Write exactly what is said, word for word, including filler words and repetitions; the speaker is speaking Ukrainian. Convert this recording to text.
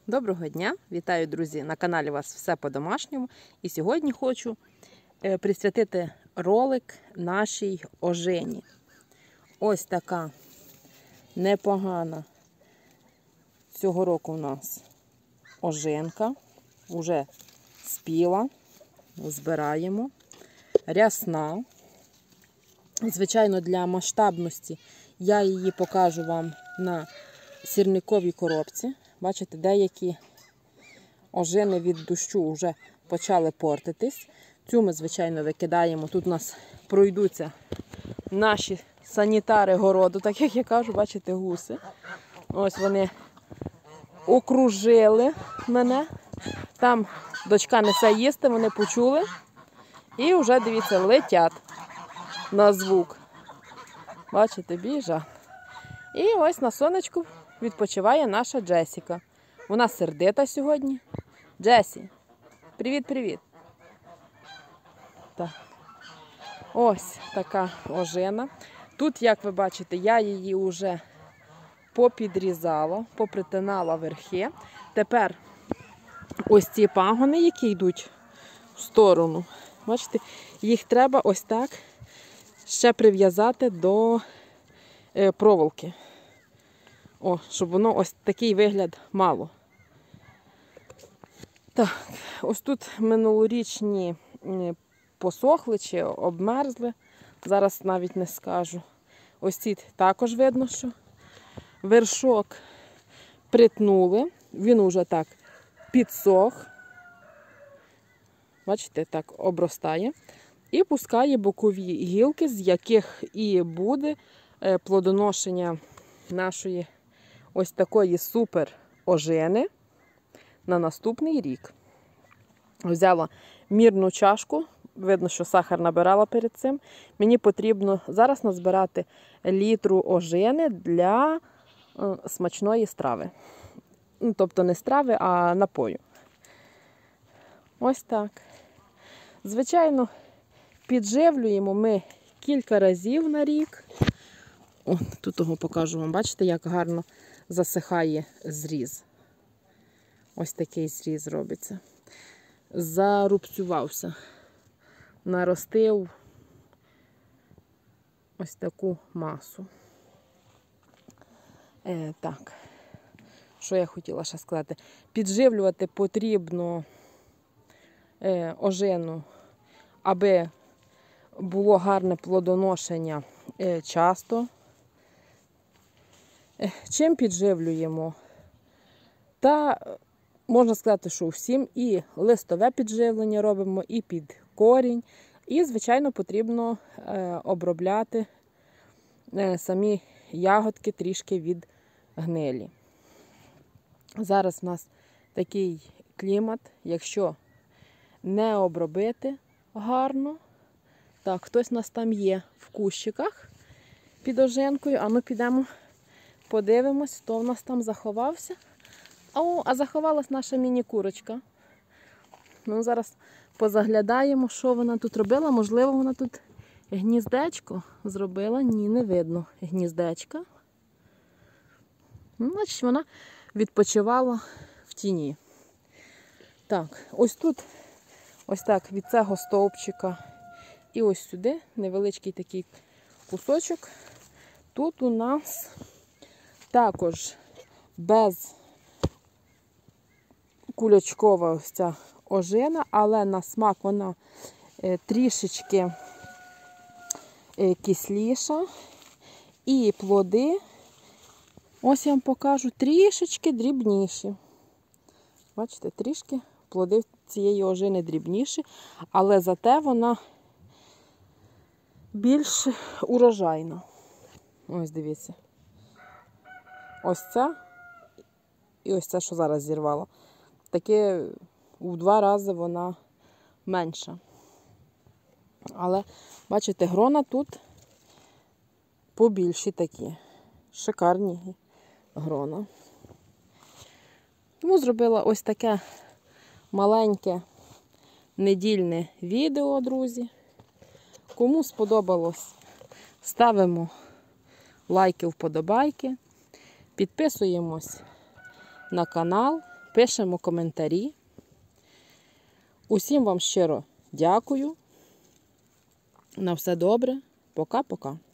Доброго дня! Вітаю, друзі! На каналі у вас все по-домашньому. І сьогодні хочу присвятити ролик нашій ожені. Ось така непогана цього року у нас оженка. Уже спіла, збираємо. Рясна. Звичайно, для масштабності я її покажу вам на сірниковій коробці. Бачите, деякі ожини від дощу вже почали портитись. Цю ми, звичайно, викидаємо. Тут у нас пройдуться наші санітари городу, так як я кажу, бачите, гуси. Ось вони окружили мене. Там дочка несе їсти, вони почули. І вже, дивіться, летять на звук. Бачите, біжать. І ось на сонечку відпочиває наша Джесіка. Вона сердита сьогодні. Джесі, привіт-привіт. Так. Ось така ожина. Тут, як ви бачите, я її вже попідрізала, попритинала верхи. Тепер ось ці пагони, які йдуть в сторону, бачите, їх треба ось так ще прив'язати до проволоки. О, щоб воно ось такий вигляд мало. Так, ось тут минулорічні посохли чи обмерзли. Зараз навіть не скажу. Ось ці також видно, що вершок притнули. Він уже так підсох. Бачите, так обростає. І пускає бокові гілки, з яких і буде плодоношення нашої ось такої супер ожини на наступний рік. Взяла мірну чашку, видно, що сахар набирала перед цим. Мені потрібно зараз назбирати літру ожини для смачної страви. Ну, тобто не страви, а напою. Ось так. Звичайно, підживлюємо ми кілька разів на рік. О, тут того покажу вам. Бачите, як гарно засихає зріз. Ось такий зріз робиться. Зарубцювався. Наростив ось таку масу. Е, так. Що я хотіла ще сказати? Підживлювати потрібно е, ожину, аби було гарне плодоношення е, часто. Чим підживлюємо? Та можна сказати, що всім і листове підживлення робимо, і під корінь. І, звичайно, потрібно е, обробляти е, самі ягодки трішки від гнилі. Зараз у нас такий клімат, якщо не обробити гарно. Так, хтось у нас там є в кущиках під ожинкою, а ми підемо подивимось, хто в нас там заховався. О, а заховалась наша міні-курочка. Ну, зараз позаглядаємо, що вона тут робила. Можливо, вона тут гніздечко зробила. Ні, не видно гніздечка. Ну, значить, вона відпочивала в тіні. Так, ось тут, ось так, від цього стовпчика і ось сюди невеличкий такий кусочок. Тут у нас також без кулячкова ось ця ожина, але на смак вона е, трішечки е, кисліша. І плоди, ось я вам покажу, трішечки дрібніші. Бачите, трішки плоди цієї ожини дрібніші, але зате вона більш урожайна. Ось дивіться. Ось це і ось це, що зараз зірвала. Таке в два рази вона менша. Але, бачите, грона тут побільші такі. Шикарні грона. Тому зробила ось таке маленьке недільне відео, друзі. Кому сподобалось, ставимо лайки, вподобайки. Підписуємось на канал, пишемо коментарі. Усім вам щиро дякую. На все добре. Пока-пока.